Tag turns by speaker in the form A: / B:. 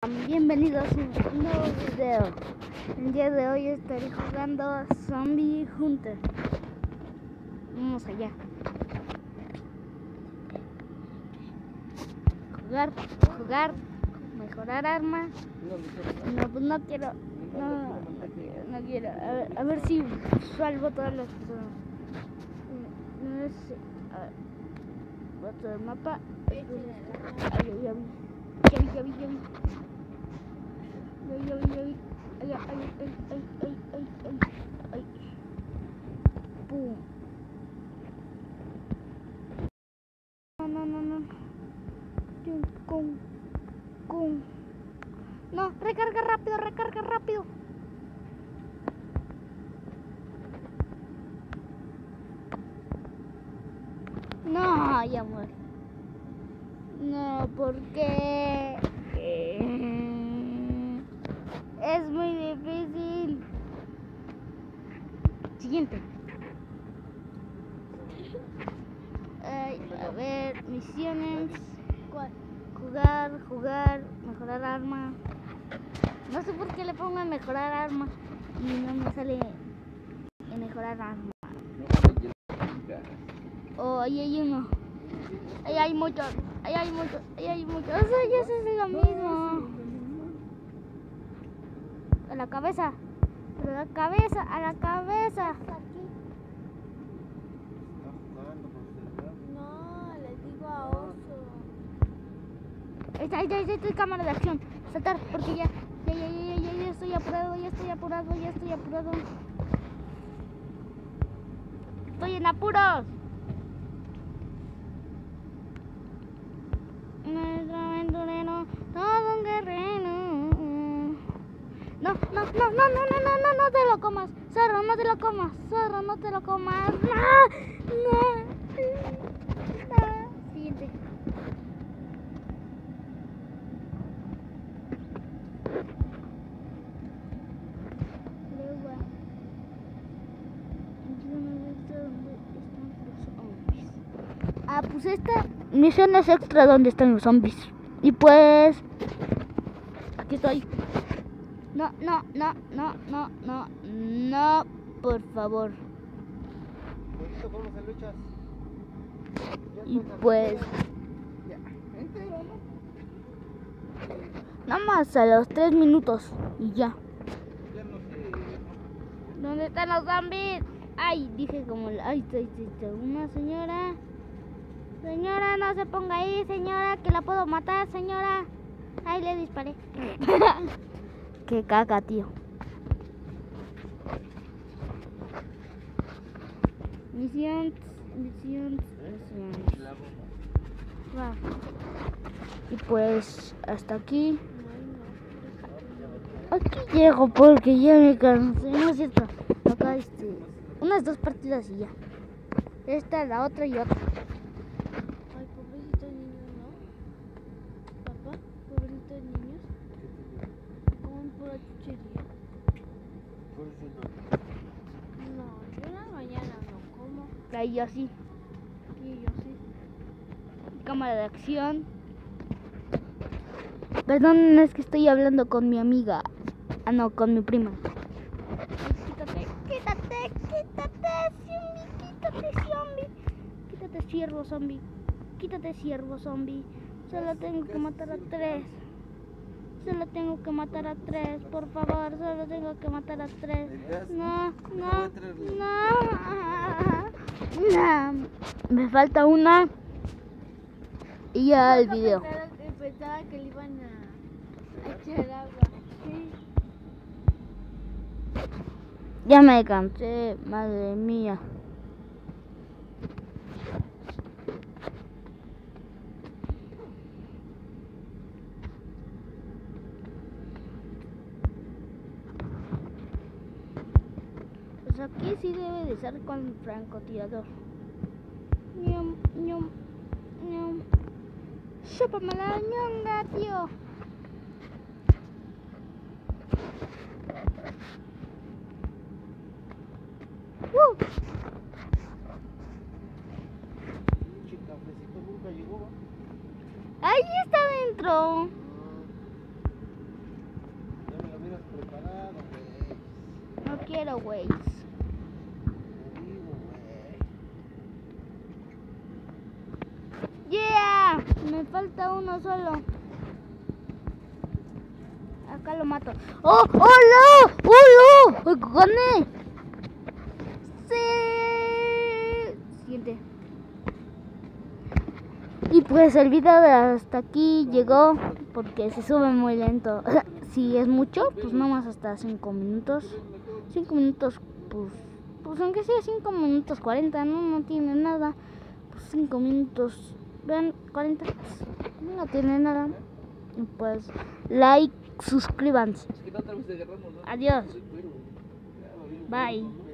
A: Bienvenidos a un nuevo video. El día de hoy estaré jugando Zombie Hunter. Vamos allá. Jugar, mejorar armas. No, pues no quiero. No quiero. A ver si salvo todas las personas. No sé. A ver. Otro del mapa. Ya vi. Ay. Pum. No. Con. No, recarga rápido. No, ya muere. No, porque es muy difícil. Siguiente. A ver, misiones. Jugar, mejorar arma. No sé por qué le pongo en mejorar arma y no me sale en mejorar arma. Oh, ahí hay uno. Ahí hay muchos. Eso ya es lo mismo. A la cabeza.
B: No, le digo a Oso.
A: Ahí está cámara de acción. Saltar, porque ya estoy apurado. Estoy en apuros. Nuestro aventurero, todo un guerrero. No te lo comas. Zorro, no te lo comas. No. Siguiente. Pues esta misión es extra donde están los zombies. Y pues aquí estoy. No, por favor. Y pues nada más a los 3 minutos y ya. ¿Dónde están los zombies? Ay, dije como una señora. Señora, no se ponga ahí, señora, que la puedo matar, señora. Ay, le disparé. Qué caca, tío. Misión. Va. Y pues hasta aquí. Aquí llego porque ya me cansé. No es cierto. Acá unas 2 partidas y ya. Esta, la otra y otra.
B: Ay, pobrecitos niños, ¿no? Papá, pobrecitos niños. Comen pura chuchería. No, yo en la mañana no como.
A: Ahí yo sí.
B: Y yo sí.
A: Cámara de acción. Perdón, es que estoy hablando con mi amiga. Ah, no, con mi prima. Quítate, ciervo zombie. Solo tengo que matar a 3. Por favor, solo tengo que matar a 3. No. Me falta una. Y ya el video.
B: Pensaba que le iban a echar agua. Sí.
A: Ya me cansé, madre mía. Pues aquí sí debe de ser con francotirador. Ñom. Chúpame la ñonga, tío. Ahí está adentro. quiero, güey. Yeah, me falta uno solo. Acá lo mato. ¡Oh, hola! ¡Hola! ¡Gané! Sí. Siguiente. Y pues el video de hasta aquí llegó porque se sube muy lento. Si es mucho, pues nomás hasta 5 minutos. 5 minutos, pues aunque sea 5 minutos 40, no tiene nada. Pues 5 minutos, vean, 40, no tiene nada. Y pues, like, suscríbanse. Adiós. Bye.